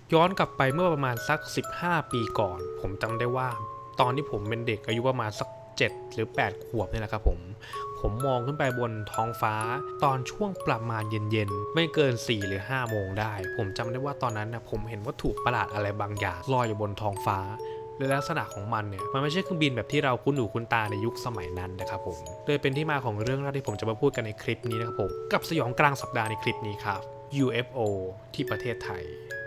ย้อนกลับไปเมื่อประมาณสัก15ปีก่อนผมจำได้ว่าตอนที่ผมเป็นเด็กอายุประมาณสัก7หรือ8ขวบนี่แหละครับผมมองขึ้นไปบนท้องฟ้าตอนช่วงประมาณเย็นๆไม่เกิน4หรือ5โมงได้ผมจำได้ว่าตอนนั้นนะผมเห็นวัตถุประหลาดอะไรบางอย่างลอยอยู่บนท้องฟ้าโดยลักษณะของมันเนี่ยมันไม่ใช่เครื่องบินแบบที่เราคุ้นหูคุ้นตาในยุคสมัยนั้นนะครับผมเลยเป็นที่มาของเรื่องราวที่ผมจะมาพูดกันในคลิปนี้นะครับผมกับสยองกลางสัปดาห์ในคลิปนี้ครับ UFO ที่ประเทศไทย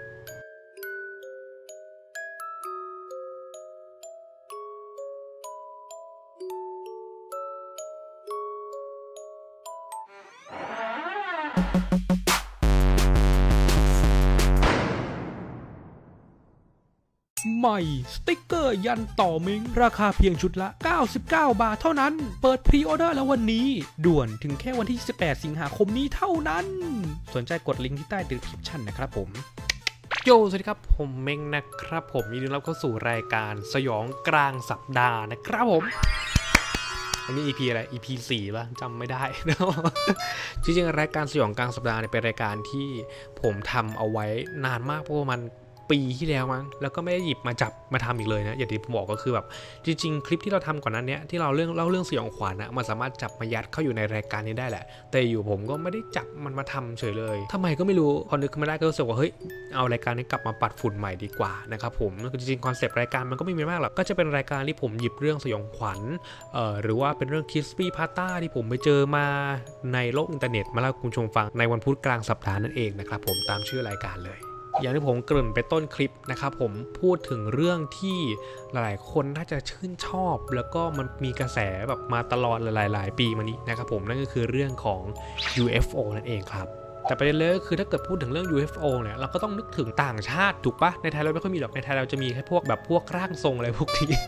ใหม่สติ๊กเกอร์ยันต่อเม้งราคาเพียงชุดละ99 บาทเท่านั้นเปิดพรีออเดอร์แล้ววันนี้ด่วนถึงแค่วันที่18สิงหาคมนี้เท่านั้นสนใจกดลิงก์ที่ใต้ดีสคริปชั่นนะครับผมโยสวัสดีครับผมเม้งนะครับผมยินดีต้อนรับเข้าสู่รายการสยองกลางสัปดาห์นะครับผมอันนี้ EP อะไร EP 4ป่ะจำไม่ได้นะจริงๆรายการสยองกลางสัปดาห์เป็นรายการที่ผมทำเอาไว้นานมากเพราะมันปีที่แล้วมั้งแล้วก็ไม่ได้หยิบมาจับมาทำอีกเลยนะอย่างที่ผมบอกก็คือแบบจริงๆคลิปที่เราทำก่อนนั้นเนี้ยที่เราเล่าเรื่องสยองขวัญนะมันสามารถจับมายัดเข้าอยู่ในรายการนี้ได้แหละแต่อยู่ผมก็ไม่ได้จับมันมาทำเฉยเลยทำไมก็ไม่รู้พอนึกขึ้นมาได้ก็รู้สึกว่าเฮ้ยเอารายการนี้กลับมาปัดฝุ่นใหม่ดีกว่านะครับผมจริงๆคอนเซปต์รายการมันก็ไม่มีมากหรอกก็จะเป็นรายการที่ผมหยิบเรื่องสยองขวัญหรือว่าเป็นเรื่องคิสปี้พาต้าที่ผมไปเจอมาในโลกอินเทอร์เน็ตมาเล่าคุณผู้ชมฟังในวันพุธกลางสัปดาห์นั่นเองนะครับผมตามชื่อรายการเลยอย่างที่ผมเกริ่นไปต้นคลิปนะครับผมพูดถึงเรื่องที่หลายๆคนน่าจะชื่นชอบแล้วก็มันมีกระแสแบบมาตลอดหลายๆปีมานี้นะครับผมนั่นก็คือเรื่องของ UFO นั่นเองครับแต่ประเด็นเลยก็คือถ้าเกิดพูดถึงเรื่อง UFO เนี่ยเราก็ต้องนึกถึงต่างชาติถูกปะในไทยเราไม่ค่อยมีหรอกในไทยเราจะมีแค่พวกร่างทรงอะไรพวกนี้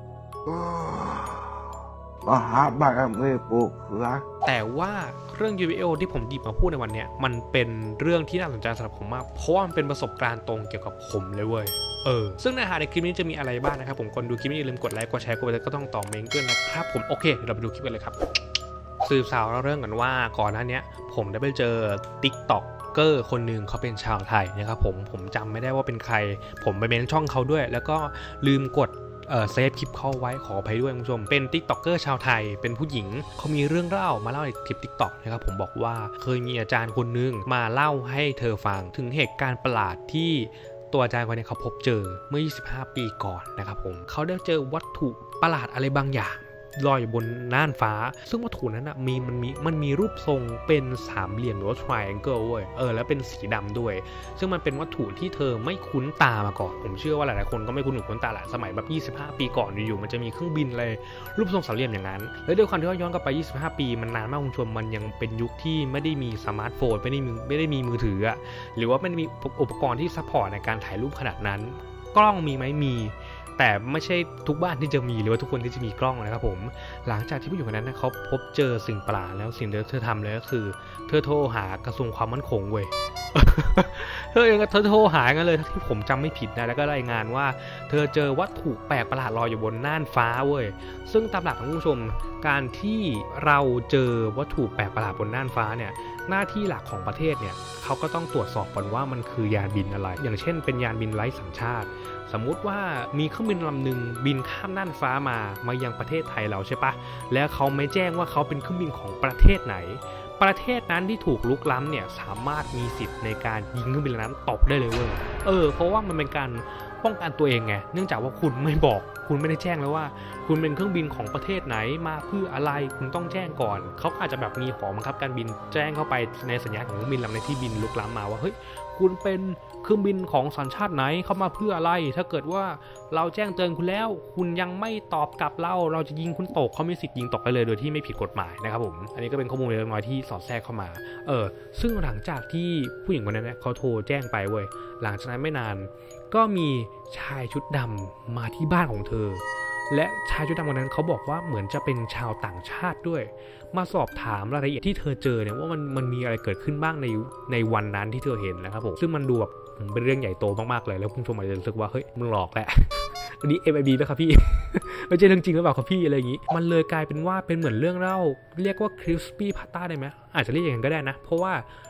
มหาบารมีปลูกเสือแต่ว่าเรื่อง UFO ที่ผมหยิบมาพูดในวันนี้มันเป็นเรื่องที่น่าสนใจสำหรับผมมากเพราะว่ามันเป็นประสบการณ์ตรงเกี่ยวกับผมเลยเว้ยซึ่งเนื้อหาในคลิปนี้จะมีอะไรบ้างนะครับผมคนดูคลิปนี้อย่าลืมกดไลค์กดแชร์กดติดตามก็ต้องต่อเมนด้วยนะครับผมโอเคเราไปดูคลิปกันเลยครับสืบสาวเรื่องกันว่าก่อนหน้านี้ผมได้ไปเจอ TikTokเกอร์คนหนึ่งเขาเป็นชาวไทยนะครับผมจำไม่ได้ว่าเป็นใครผมไปเมนช่องเขาด้วยแล้วก็ลืมกดเซฟคลิปเข้าไว้ขออภัยด้วยคุณผู้ชมเป็นติ๊กต็อกเกอร์ชาวไทยเป็นผู้หญิงเขามีเรื่องเล่ามาเล่าในคลิปติ๊กต็อกนะครับผมบอกว่าเคยมีอาจารย์คนนึงมาเล่าให้เธอฟังถึงเหตุการณ์ประหลาดที่ตัวอาจารย์คนนี้เขาพบเจอเมื่อ25ปีก่อนนะครับผมเขาได้เจอวัตถุประหลาดอะไรบางอย่างลอยอยู่บนน่านฟ้าซึ่งวัตถุนั้นมันมีรูปทรงเป็นสามเหลี่ยมหรือว่า triangle เว้ยแล้วเป็นสีดำด้วยซึ่งมันเป็นวัตถุที่เธอไม่คุ้นตามาก่อนผมเชื่อว่าหลายๆคนก็ไม่คุ้นหูคุ้นตาแหละสมัยแบบ25ปีก่อนอยู่ๆมันจะมีเครื่องบินเลยรูปทรงสามเหลี่ยมอย่างนั้นแล้วด้วยความที่ว่าย้อนกลับไป25ปีมันนานมากคุณผู้ชมมันยังเป็นยุคที่ไม่ได้มีสมาร์ทโฟนไม่ได้มีมือถือหรือว่าไม่ได้มีอุปกรณ์ที่ซัพพอร์ตในการถ่ายรูปขนาดนั้นกล้องมีไหมมีแต่ไม่ใช่ทุกบ้านที่จะมีหรือว่าทุกคนที่จะมีกล้องนะครับผมหลังจากที่ผู้หญิงคนนั้นเขาพบเจอสิ่งประหลาดแล้วสิ่งที่เธอทำเลยก็คือเธอโทรหากระทรวงความมั่นคงเว้ย เธอโทรหากันเลยที่ผมจำไม่ผิดนะแล้วก็รายงานว่าเธอเจอวัตถุแปลกประหลาดลอยอยู่บนน่านฟ้าเว้ยซึ่งตามหลักของผู้ชมการที่เราเจอวัตถุแปลกประหลาดบนน่านฟ้าเนี่ยหน้าที่หลักของประเทศเนี่ยเขาก็ต้องตรวจสอบก่อนว่ามันคือยานบินอะไรอย่างเช่นเป็นยานบินไร้สัญชาติสมมุติว่ามีเครื่องบินลำหนึ่งบินข้ามน่านฟ้ามายังประเทศไทยเราใช่ปะแล้วเขาไม่แจ้งว่าเขาเป็นเครื่องบินของประเทศไหนประเทศนั้นที่ถูกลุกล้ำเนี่ยสามารถมีสิทธิ์ในการยิงเครื่องบินนั้นตกได้เลยเว้ยเพราะว่ามันเป็นการป้องกันตัวเองไงเนื่องจากว่าคุณไม่บอกคุณไม่ได้แจ้งแล้วว่าคุณเป็นเครื่องบินของประเทศไหนมาเพื่ออะไรคุณต้องแจ้งก่อนเขาอาจจะแบบมีหอบังคับการบินแจ้งเข้าไปในสัญญาณของเครื่องบินลำในที่บินลุกล้ำมาว่าเฮ้ยคุณเป็นเครื่องบินของสัญชาติไหนเข้ามาเพื่ออะไรถ้าเกิดว่าเราแจ้งเตือนคุณแล้วคุณยังไม่ตอบกลับเราจะยิงคุณตกเขามีสิทธิ์ยิงตกได้เลยโดยที่ไม่ผิดกฎหมายนะครับผมอันนี้ก็เป็นข้อมูลเล็กน้อยที่สอดแทรกเข้ามาซึ่งหลังจากที่ผู้หญิงคนนั้นเขาโทรแจ้งไปเว้ยหลังจากนั้นไม่นานก็มีชายชุดดำมาที่บ้านของเธอและชายชุดดำคนนั้นเขาบอกว่าเหมือนจะเป็นชาวต่างชาติด้วยมาสอบถามรายละเอียดที่เธอเจอเนี่ยว่ามันมีอะไรเกิดขึ้นบ้างในวันนั้นที่เธอเห็นนะครับผมซึ่งมันดูแบบเป็นเรื่องใหญ่โตมากๆเลยแล้วคุณผู้ชมอาจจะรู้สึกว่าเฮ้ยมึงหลอกแหละ อันนี้ MIB นะครับพี่ ไม่ใช่เรื่องจริงหรือเปล่าครับพี่อะไรอย่างนี้มันเลยกลายเป็นว่าเป็นเหมือนเรื่องเล่าเรียกว่า crispy pata ได้ไหมอาจจะเรียกอย่างนั้นก็ได้นะเพราะว่า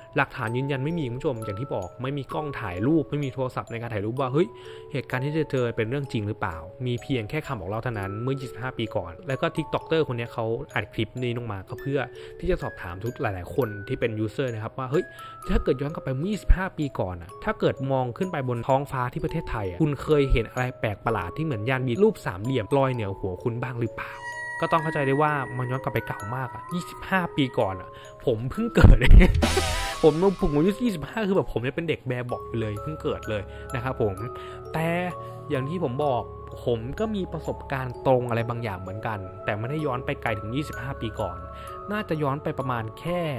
หลักฐานยืนยันไม่มีคุณผู้ชมอย่างที่บอกไม่มีกล้องถ่ายรูปไม่มีโทรศัพท์ในการถ่ายรูปว่าเฮ้ยเหตุการณ์ที่เจอเป็นเรื่องจริงหรือเปล่ามีเพียงแค่คำบอกเล่าเท่านั้นเมื่อ25ปีก่อนแล้วก็ TikToker คนนี้เขาอัดคลิปนี้ลงมาก็เพื่อที่จะสอบถามทุกหลายๆคนที่เป็นยูเซอร์นะครับว่าเฮ้ยถ้าเกิดย้อนกลับไปเมื่อ25ปีก่อนอ่ะถ้าเกิดมองขึ้นไปบนท้องฟ้าที่ประเทศไทยคุณเคยเห็นอะไรแปลกประหลาดที่เหมือนยานมีรูปสามเหลี่ยมลอยเหนือหัวคุณบ้างหรือเปล่าก็ต้องเข้าใจได้ว่ามันย้อนกลับไปเก่ามากอ่ะ25ปีก่อนอ่ะผมเพิ่งเกิดผมอายุ25คือแบบผมเนี่ยเป็นเด็กแบเบาะเลยเพิ่งเกิดเลยนะครับผมแต่อย่างที่ผมบอกผมก็มีประสบการณ์ตรงอะไรบางอย่างเหมือนกันแต่ไม่ได้ย้อนไปไกลถึง25ปีก่อนน่าจะย้อนไปประมาณแค่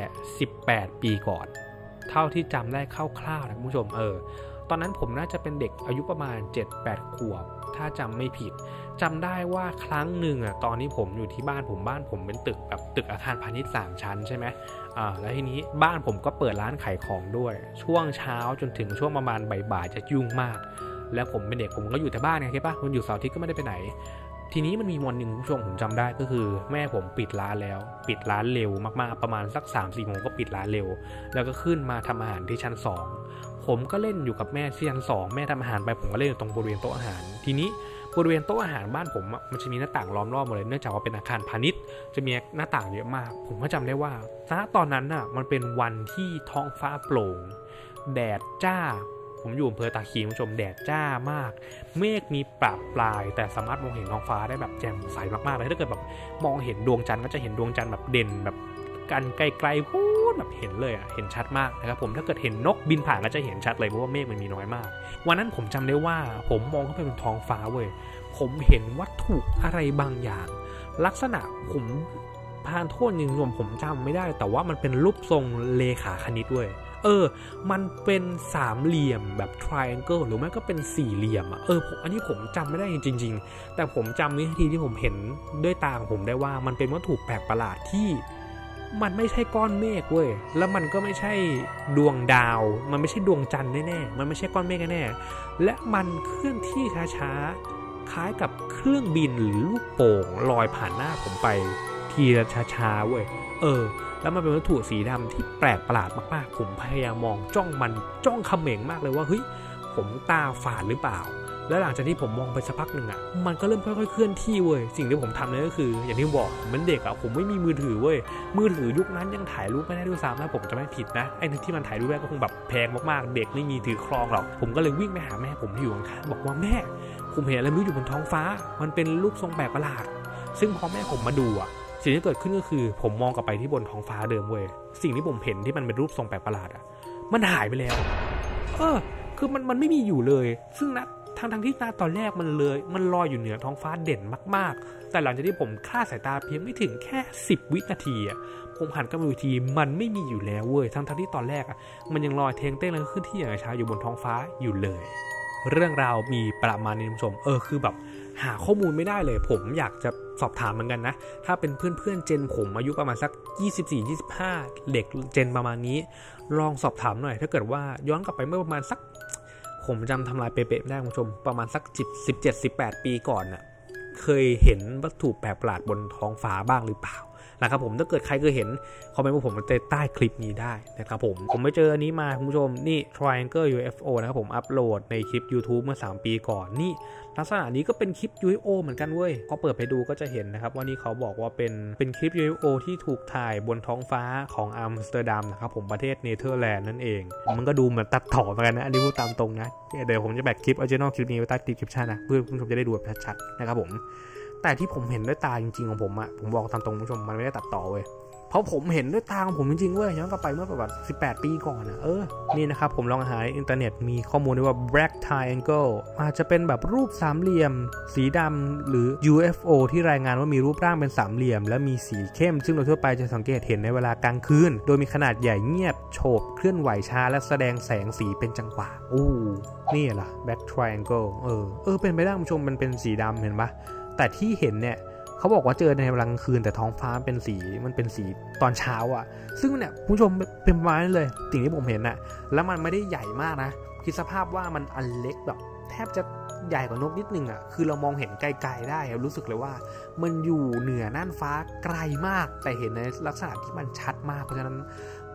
18ปีก่อนเท่าที่จำได้คร่าวๆนะคุณผู้ชมตอนนั้นผมน่าจะเป็นเด็กอายุประมาณ 7-8 ขวบถ้าจำไม่ผิดจำได้ว่าครั้งหนึ่งตอนนี้ผมอยู่ที่บ้านผมเป็นตึกแบบตึกอาคารพาณิชย์3ชั้นใช่ไหมแล้วทีนี้บ้านผมก็เปิดร้านขายของด้วยช่วงเช้าจนถึงช่วงประมาณบ่ายๆจะยุ่งมากแล้วผมเป็นเด็กผมก็อยู่แต่บ้านไงใช่ปะมันอยู่เสาร์อาทิตย์ก็ไม่ได้ไปไหนทีนี้มันมีวันหนึ่งคุณผู้ชมผมจำได้ก็คือแม่ผมปิดร้านแล้วปิดร้านเร็วมากๆประมาณสัก 3-4 โมงก็ปิดร้านเร็วแล้วก็ขึ้นมาทำอาหารที่ชั้น2ผมก็เล่นอยู่กับแม่ที่ชั้น2แม่ทำอาหารไปผมก็เล่นอยู่ตรงบริเวณโต๊ะอาหารทีนี้บริเวณโต๊ะอาหารบ้านผมมันจะมีหน้าต่างล้อมรอบหมดเลยเนื่องจากว่าเป็นอาคารพาณิชย์จะมีหน้าต่างเยอะมากผมก็จำได้ว่าณตอนนั้นมันเป็นวันที่ท้องฟ้าโปร่งแดดจ้าผมอยู่อำเภอตาคีคุณผู้ชมแดดจ้ามากเมฆมีปราบปลายแต่สามารถมองเห็นท้องฟ้าได้แบบแจ่มใสมากๆเลยถ้าเกิดแบบมองเห็นดวงจันทร์ก็จะเห็นดวงจันทร์แบบเด่นแบบกันไกลๆพูดแบบเห็นเลยเห็นชัดมากนะครับผมถ้าเกิดเห็นนกบินผ่านก็จะเห็นชัดเลยเพราะว่าเมฆมันมีน้อยมากวันนั้นผมจำได้ว่าผมมองเข้าไปบนท้องฟ้าเว้ยผมเห็นวัตถุอะไรบางอย่างลักษณะผมพานโทษจริงๆผมจำไม่ได้แต่ว่ามันเป็นรูปทรงเลขาคณิตเว้ยมันเป็นสามเหลี่ยมแบบ triangle หรือไม่ก็เป็นสี่เหลี่ยมอันนี้ผมจำไม่ได้จริงๆแต่ผมจำวินาทีที่ผมเห็นด้วยตาของผมได้ว่ามันเป็นวัตถุแปลกประหลาดที่มันไม่ใช่ก้อนเมฆเว้ยแล้วมันก็ไม่ใช่ดวงดาวมันไม่ใช่ดวงจันทร์แน่ๆมันไม่ใช่ก้อนเมฆแน่ๆและมันเคลื่อนที่ช้าๆคล้ายกับเครื่องบินหรือลูกโป่งลอยผ่านหน้าผมไปทีละช้าๆเว้ยแล้วมันเป็นวัตถุสีดำที่แปลกประหลาดมากๆผมพยายามมองจ้องเขม่งมากเลยว่าเฮ้ยผมตาฝาดหรือเปล่าแล้วหลังจากที่ผมมองไปสักพักหนึ่งมันก็เริ่มค่อยๆเคลื่อนที่เว้ยสิ่งที่ผมทำเลยก็คืออย่างที่บอกเหมือนเด็กผมไม่มีมือถือเว้ยมือถือยุคนั้นยังถ่ายรูปไม่ได้ด้วยซ้ำนะผมจะไม่ผิดนะไอ้ที่มันถ่ายรูปได้ก็คงแบบแพงมากๆเด็กไม่มีถือครองหรอกผมก็เลยวิ่งไปหาแม่ผมที่อยู่ข้างๆบอกว่าแม่ผมเห็นอะไรไม่รู้อยู่บนท้องฟ้ามันเป็นรูปทรงแปลกประหลาดซึ่งพอแม่ผมมาดูสิ่งที่เกิดขึ้นก็คือผมมองกลับไปที่บนท้องฟ้าเดิมเว้ยสิ่งที่ผมเห็นที่มันเป็นรูปทรงแปลกประหลาดมันหายไปแล้วคือมันไม่มีอยู่เลยซึ่งนะทั้งที่ตอนแรกมันลอยอยู่เหนือท้องฟ้าเด่นมากๆแต่หลังจากที่ผมคลาดสายตาเพียงไม่ถึงแค่10 วินาทีผมหันกลับมาอีกทีมันไม่มีอยู่แล้วเว้ยทั้งที่ตอนแรกมันยังลอยเทงเต้นแล้วขึ้นที่อย่างช้าอยู่บนท้องฟ้าอยู่เลยเรื่องราวมีประมาณนี้คุณผู้ชมคือแบบหาข้อมูลไม่ได้เลยผมอยากจะสอบถามเหมือนกันนะถ้าเป็นเพื่อนเจนผมอายุประมาณสัก24-25เด็กเจนประมาณนี้ลองสอบถามหน่อยถ้าเกิดว่าย้อนกลับไปเมื่อประมาณสักผมจำทำลายเป๊ะๆไม่ได้คุณผู้ชมประมาณสัก17-18 ปีก่อนเคยเห็นวัตถุแปลกประหลาดบนท้องฟ้าบ้างหรือเปล่านะครับผมถ้าเกิดใครเคยเห็นคอมเมนต์มาผมใต้คลิปนี้ได้นะครับผมไปเจออันนี้มาคุณผู้ชมนี่ Triangle UFO นะครับผมอัปโหลดในคลิป YouTube เมื่อ3 ปีก่อนนี่ลักษณะนี้ก็เป็นคลิป UFO เหมือนกันเว้ยก็เปิดไปดูก็จะเห็นนะครับว่านี่เขาบอกว่าเป็นคลิป UFO ที่ถูกถ่ายบนท้องฟ้าของอัมสเตอร์ดัมนะครับผมประเทศเนเธอร์แลนด์นั่นเองมันก็ดูเหมือนตัดต่อเหมือนกันนะอันนี้พูดตามตรงนะเดี๋ยวผมจะแบกคลิปออริจินอลคลิปนี้ไว้ใต้ดีสคริปชั่นนะเพื่อคุณผู้ชมจะได้ดูแบบชัดๆนะครับผมแต่ที่ผมเห็นด้วยตาจริงๆของผมผมบอกตามตรงคุณผู้ชมมันไม่ได้ตัดต่อเว้ยเพราะผมเห็นด้วยตาของผมจริงๆเว้ยย้อนกลับไปเมื่อประมาณ18 ปีก่อนนี่นะครับผมลองหาในอินเทอร์เน็ตมีข้อมูลด้วยว่า Black Triangle อาจจะเป็นแบบรูปสามเหลี่ยมสีดำหรือ UFO ที่รายงานว่ามีรูปร่างเป็นสามเหลี่ยมและมีสีเข้มซึ่งโดยทั่วไปจะสังเกตเห็นในเวลากลางคืนโดยมีขนาดใหญ่เงียบโฉบเคลื่อนไหวช้าและแสดงแสงสีเป็นจังหวะนี่ล่ะ Black Triangle เป็นไปได้คุณผู้ชมมันเป็นสีดำเห็นปะแต่ที่เห็นเนี่ยเขาบอกว่าเจอในเวลากลางคืนแต่ท้องฟ้ามันเป็นสีตอนเช้าซึ่งเนี่ยผู้ชมเป็นประมาณนั้นเลยสิ่งที่ผมเห็นแล้วมันไม่ได้ใหญ่มากนะคิดสภาพว่ามันอันเล็กแบบแทบจะใหญ่กว่านกนิดนึงคือเรามองเห็นไกลๆได้รู้สึกเลยว่ามันอยู่เหนือน่านฟ้าไกลมากแต่เห็นในลักษณะที่มันชัดมากเพราะฉะนั้น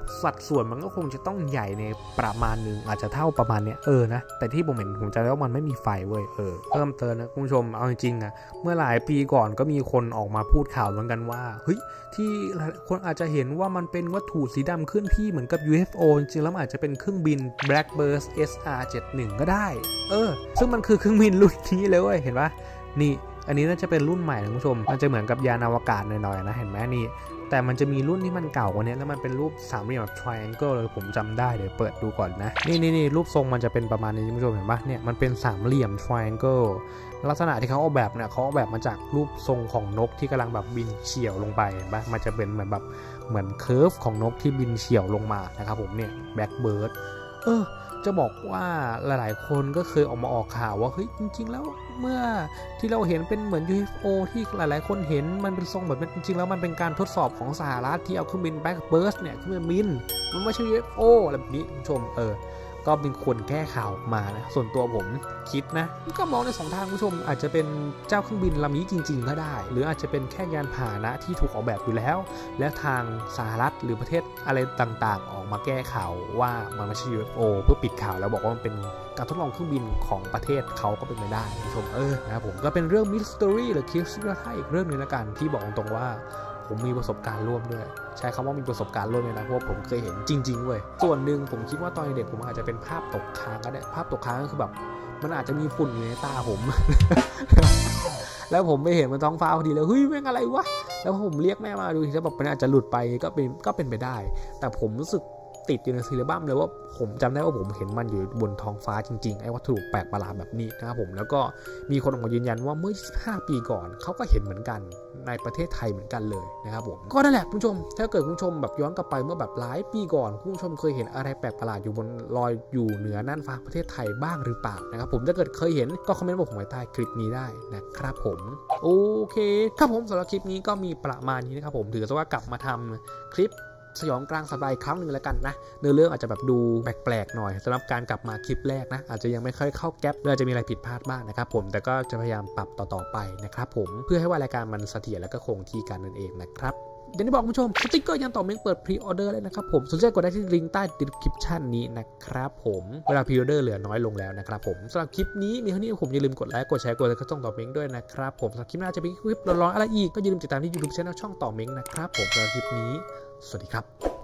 สัดส่วนมันก็คงจะต้องใหญ่ในประมาณนึงอาจจะเท่าประมาณเนี้ยนะแต่ที่ผมเห็นผมจะแล้วมันไม่มีไฟเว้ยเพิ่มเติมนะคุณผู้ชมเอาจริงๆเมื่อหลายปีก่อนก็มีคนออกมาพูดข่าวเหมือนกันว่าเฮ้ยที่คนอาจจะเห็นว่ามันเป็นวัตถุสีดำเคลื่อนที่เหมือนกับ UFO จริงๆแล้วมันอาจจะเป็นเครื่องบิน Blackbird SR-71 ก็ได้ซึ่งมันคือเครื่องบินรุ่นนี้เลยเว้ยเห็นปะนี่อันนี้น่าจะเป็นรุ่นใหม่นะคุณผู้ชมมันจะเหมือนกับยานอวกาศหน่อยๆนะเห็นไหมนี่แต่มันจะมีรุ่นที่มันเก่ากว่านี้แล้วมันเป็นรูปสามเหลี่ยมแบบ triangle เลยผมจำได้เดี๋ยวเปิดดูก่อนนะนี่รูปทรงมันจะเป็นประมาณนี้คุณผู้ชมเห็นปะเนี่ยมันเป็นสามเหลี่ยม triangle ลักษณะที่เขาออกแบบเนี่ยเขาออกแบบมาจากรูปทรงของนกที่กำลังแบบบินเฉี่ยวลงไปเห็นปะมันจะเป็นเหมือนเคอร์ฟของนกที่บินเฉี่ยวลงมานะครับผมเนี่ย blackbird จะบอกว่าหลายๆคนก็เคยออกมาออกข่าวว่าเฮ้ยจริงๆแล้วเมื่อที่เราเห็นเป็นเหมือน UFO ที่หลายๆคนเห็นมันเป็นทรงแบบนั้นจริงๆแล้วมันเป็นการทดสอบของสหรัฐที่เอาเครื่องบิน Blackbird เนี่ยขึ้นมาบินมันไม่ใช่ UFO อะไรแบบนี้คุณผู้ชมก็เป็นคนแก้ข่าวออกมานะส่วนตัวผมคิดนะก็มองใน2 ทางคุณผู้ชมอาจจะเป็นเจ้าเครื่องบินลำนี้จริงๆก็ได้หรืออาจจะเป็นแค่ยานพาหนะที่ถูกออกแบบอยู่แล้วและทางสหรัฐหรือประเทศอะไรต่างๆออกมาแก้ข่าวว่ามันไม่ใช่ UFO เพื่อปิดข่าวแล้วบอกว่ามันเป็นการทดลองเครื่องบินของประเทศเขาก็เป็นไปได้คุณผู้ชมนะครับผมก็เป็นเรื่องมิส t ตอรี่หรือคิสต์ให้อีกเรื่องนึงละกันที่บอกตรงว่าผมมีประสบการณ์ร่วมด้วยใช้คำว่ามีประสบการณ์ร่วมเลยนะเพราะผมเคยเห็นจริงๆเว้ยส่วนหนึ่งผมคิดว่าตอนเด็กผมอาจจะเป็นภาพตกค้างก็ได้ภาพตกค้างก็คือแบบมันอาจจะมีฝุ่นอยู่ในตาผม แล้วผมไม่เห็นมันท้องฟ้าพอดีแล้วเฮ้ยแม่งอะไรวะแล้วผมเรียกแม่มาดูทีแล้วแบบมันอาจจะหลุดไปก็เป็นไปได้แต่ผมรู้สึกติดอยู่ในซีรีบัมเลยว่าผมจำได้ว่าผมเห็นมันอยู่บนท้องฟ้าจริงๆไอ้วัตถุแปลกประหลาดแบบนี้นะครับผมแล้วก็มีคนออกมายืนยันว่าเมื่อ25 ปีก่อนเขาก็เห็นเหมือนกันในประเทศไทยเหมือนกันเลยนะครับผมก็นั่นแหละคุณผู้ชมถ้าเกิดคุณผู้ชมแบบย้อนกลับไปเมื่อแบบหลายปีก่อนคุณผู้ชมเคยเห็นอะไรแปลกประหลาดอยู่บนลอยอยู่เหนือน่านฟ้าประเทศไทยบ้างหรือเปล่านะครับผมถ้าเกิดเคยเห็นก็คอมเมนต์บอกผมไว้ใต้คลิปนี้ได้นะครับผมโอเคครับผมสำหรับคลิปนี้ก็มีประมาณนี้นะครับผมถือซะว่ากลับมาทำคลิปสยองกลางสัปดาห์อีกครั้งหนึ่งแล้วกันนะเนื้อเรื่องอาจจะแบบดูแปลกๆหน่อยสำหรับการกลับมาคลิปแรกนะอาจจะยังไม่ค่อยเข้าแก๊ปหรืออาจจะมีอะไรผิดพลาดบ้างนะครับผมแต่ก็จะพยายามปรับต่อไปนะครับผมเพื่อให้ว่ารายการมันเสถียรและก็คงที่กันนั่นเองนะครับอย่างที่บอกคุณผู้ชมสติ๊กเกอร์ยันต่อเมงเปิดพรีออเดอร์เลยนะครับผมสนใจกดได้ที่ลิงก์ใต้ดีสคริปชั่นนี้นะครับผมเวลาพรีออเดอร์เหลือน้อยลงแล้วนะครับผมสำหรับคลิปนี้มีเท่านี้ผมอย่าลืมกดไลค์กดแชร์กดติดตามช่องต่อเมงด้วยนะครับผมสำหรับคลิปหน้าจะมีคลิปร้อนๆอะไรอีกก็อย่าลืมติดตามที่ YouTube ช่องต่อเมงนะครับผมสำหรับคลิปนี้สวัสดีครับ